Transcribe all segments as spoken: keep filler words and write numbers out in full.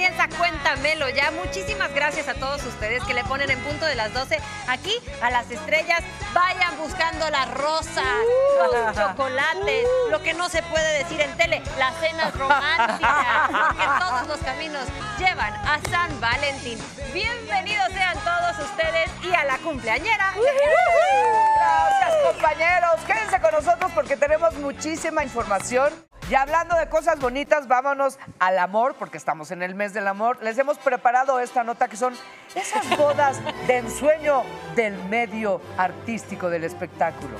comienza Cuéntamelo ya. Muchísimas gracias a todos ustedes que le ponen en punto de las doce aquí a las estrellas. Vayan buscando la rosa, los chocolates, lo que no se puede decir en tele, las cenas románticas, porque todos los caminos llevan a San Valentín. Bienvenidos sean todos ustedes y a la cumpleañera. Gracias, compañeros. Quédense con nosotros porque tenemos muchísima información. Y hablando de cosas bonitas, vámonos al amor, porque estamos en el mes del amor. Les hemos preparado esta nota que son esas bodas de ensueño del medio artístico del espectáculo.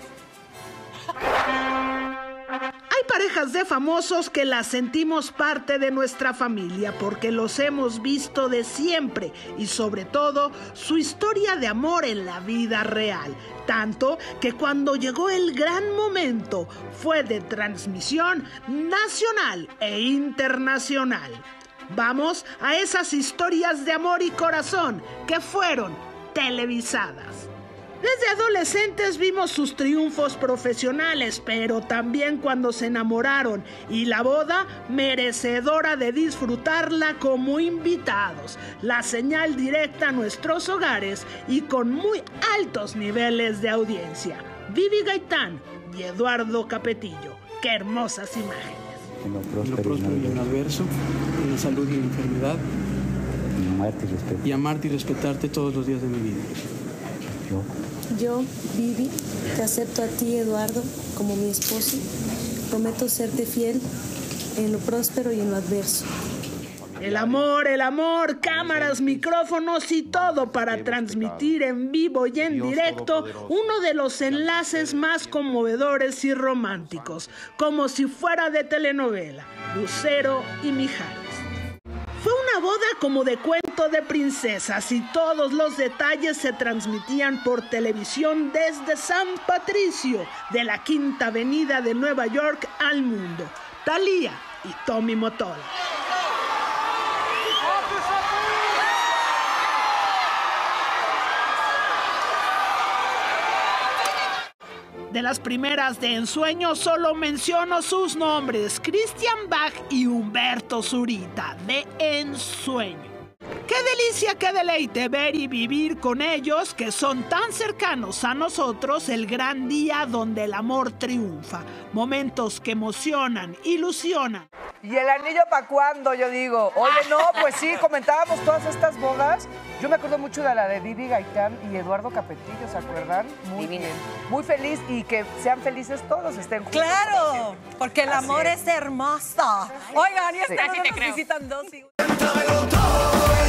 Hay parejas de famosos que las sentimos parte de nuestra familia porque los hemos visto de siempre y sobre todo su historia de amor en la vida real. Tanto que cuando llegó el gran momento fue de transmisión nacional e internacional. Vamos a esas historias de amor y corazón que fueron televisadas. Desde adolescentes vimos sus triunfos profesionales, pero también cuando se enamoraron y la boda merecedora de disfrutarla como invitados. La señal directa a nuestros hogares y con muy altos niveles de audiencia. Vivi Gaitán y Eduardo Capetillo. ¡Qué hermosas imágenes! En lo próspero y en lo adverso, en la salud y en la enfermedad. Y amarte y respetarte. Y amarte y respetarte todos los días de mi vida. Yo. Yo, Vivi, te acepto a ti, Eduardo, como mi esposo. Prometo serte fiel en lo próspero y en lo adverso. El amor, el amor, cámaras, micrófonos y todo para transmitir en vivo y en directo uno de los enlaces más conmovedores y románticos, como si fuera de telenovela, Lucero y Mijares. Fue una boda como de cuento de princesas y todos los detalles se transmitían por televisión desde San Patricio, de la Quinta Avenida de Nueva York al mundo. Thalía y Tommy Motola. De las primeras de ensueño solo menciono sus nombres, Christian Bach y Humberto Zurita, de ensueño. Qué delicia, qué deleite ver y vivir con ellos que son tan cercanos a nosotros el gran día donde el amor triunfa. Momentos que emocionan, ilusionan. ¿Y el anillo para cuándo? Yo digo. Oye, no, pues sí, comentábamos todas estas bodas. Yo me acuerdo mucho de la de Vivi Gaitán y Eduardo Capetillo, ¿se acuerdan? Muy Divina. bien. Muy feliz y que sean felices todos, estén juntos. ¡Claro! Porque el amor es. es hermoso. Oigan, y esta Sí. noche Así te nos creo. visitan dos figuras.